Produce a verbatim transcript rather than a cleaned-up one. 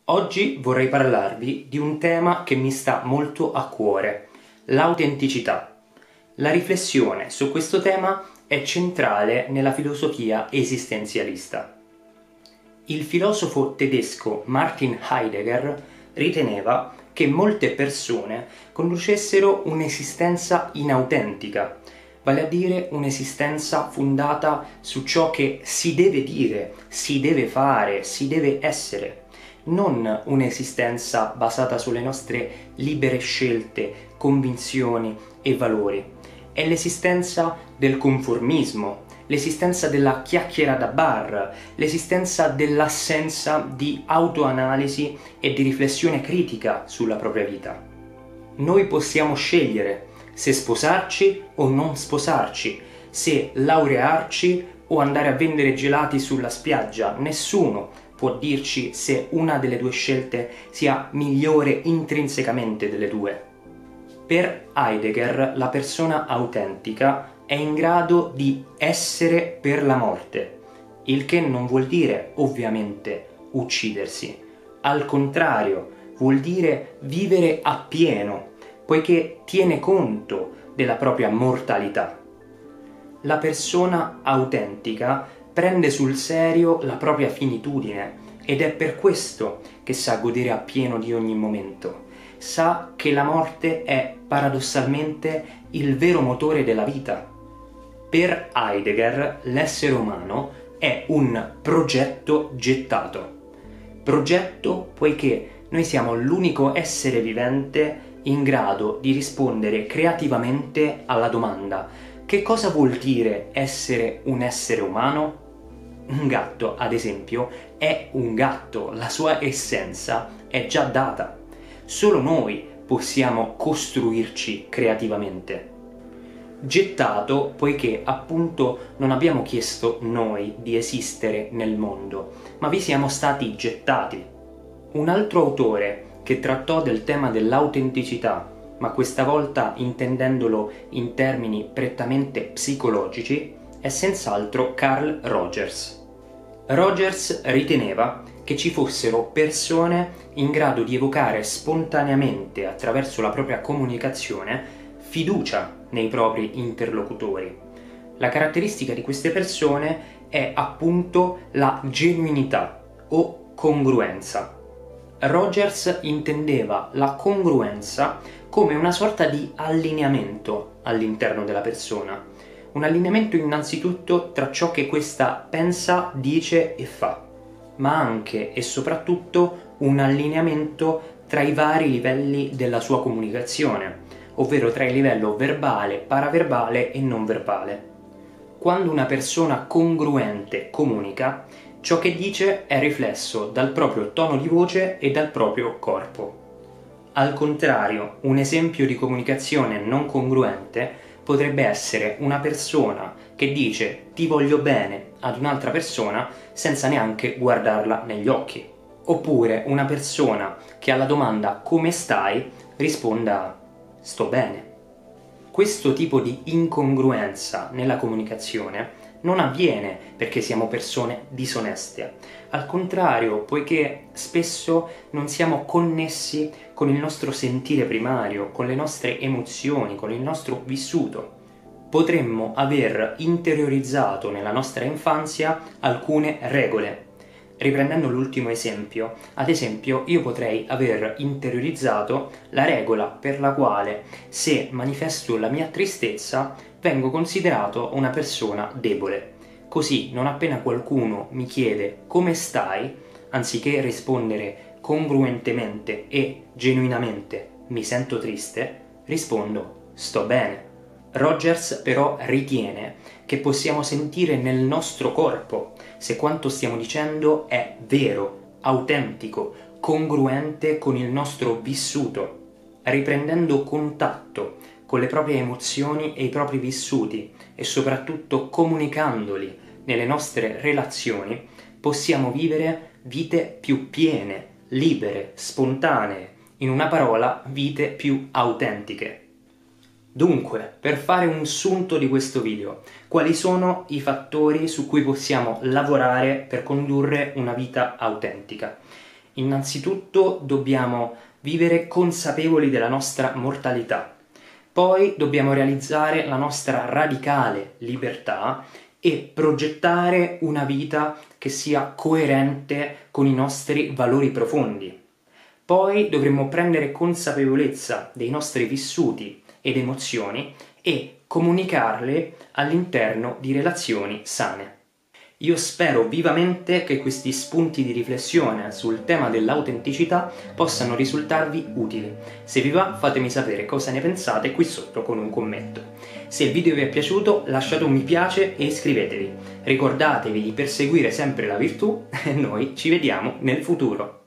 Oggi vorrei parlarvi di un tema che mi sta molto a cuore, l'autenticità. La riflessione su questo tema è centrale nella filosofia esistenzialista. Il filosofo tedesco Martin Heidegger riteneva che molte persone conducessero un'esistenza inautentica, vale a dire un'esistenza fondata su ciò che si deve dire, si deve fare, si deve essere, non un'esistenza basata sulle nostre libere scelte, convinzioni e valori. È l'esistenza del conformismo, l'esistenza della chiacchiera da bar, l'esistenza dell'assenza di autoanalisi e di riflessione critica sulla propria vita. Noi possiamo scegliere se sposarci o non sposarci, se laurearci o andare a vendere gelati sulla spiaggia. Nessuno può dirci se una delle due scelte sia migliore intrinsecamente delle due. Per Heidegger, la persona autentica è in grado di essere per la morte, il che non vuol dire, ovviamente, uccidersi. Al contrario, vuol dire vivere appieno, poiché tiene conto della propria mortalità. La persona autentica prende sul serio la propria finitudine ed è per questo che sa godere appieno di ogni momento. Sa che la morte è paradossalmente il vero motore della vita. Per Heidegger l'essere umano è un progetto gettato. Progetto poiché noi siamo l'unico essere vivente in grado di rispondere creativamente alla domanda: che cosa vuol dire essere un essere umano? Un gatto, ad esempio, è un gatto, la sua essenza è già data. Solo noi possiamo costruirci creativamente. Gettato poiché appunto non abbiamo chiesto noi di esistere nel mondo, ma vi siamo stati gettati. Un altro autore che trattò del tema dell'autenticità, ma questa volta intendendolo in termini prettamente psicologici, è senz'altro Carl Rogers. Rogers riteneva che ci fossero persone in grado di evocare spontaneamente, attraverso la propria comunicazione, fiducia nei propri interlocutori. La caratteristica di queste persone è appunto la genuinità o congruenza. Rogers intendeva la congruenza come una sorta di allineamento all'interno della persona. Un allineamento innanzitutto tra ciò che questa pensa, dice e fa, ma anche e soprattutto un allineamento tra i vari livelli della sua comunicazione, ovvero tra il livello verbale, paraverbale e non verbale. Quando una persona congruente comunica, ciò che dice è riflesso dal proprio tono di voce e dal proprio corpo. Al contrario, un esempio di comunicazione non congruente potrebbe essere una persona che dice "ti voglio bene" ad un'altra persona senza neanche guardarla negli occhi. Oppure una persona che alla domanda "come stai?" risponda "sto bene". Questo tipo di incongruenza nella comunicazione non avviene perché siamo persone disoneste. Al contrario, poiché spesso non siamo connessi con il nostro sentire primario, con le nostre emozioni, con il nostro vissuto. Potremmo aver interiorizzato nella nostra infanzia alcune regole. Riprendendo l'ultimo esempio, ad esempio io potrei aver interiorizzato la regola per la quale se manifesto la mia tristezza vengo considerato una persona debole. Così non appena qualcuno mi chiede "come stai?", anziché rispondere congruentemente e genuinamente "mi sento triste", rispondo "sto bene". Rogers però ritiene che possiamo sentire nel nostro corpo se quanto stiamo dicendo è vero, autentico, congruente con il nostro vissuto, riprendendo contatto con le proprie emozioni e i propri vissuti e soprattutto comunicandoli nelle nostre relazioni, possiamo vivere vite più piene, libere, spontanee, in una parola, vite più autentiche. Dunque, per fare un sunto di questo video, quali sono i fattori su cui possiamo lavorare per condurre una vita autentica? Innanzitutto dobbiamo vivere consapevoli della nostra mortalità, poi dobbiamo realizzare la nostra radicale libertà e progettare una vita che sia coerente con i nostri valori profondi. Poi dovremmo prendere consapevolezza dei nostri vissuti ed emozioni e comunicarle all'interno di relazioni sane. Io spero vivamente che questi spunti di riflessione sul tema dell'autenticità possano risultarvi utili. Se vi va, fatemi sapere cosa ne pensate qui sotto con un commento. Se il video vi è piaciuto, lasciate un mi piace e iscrivetevi. Ricordatevi di perseguire sempre la virtù e noi ci vediamo nel futuro.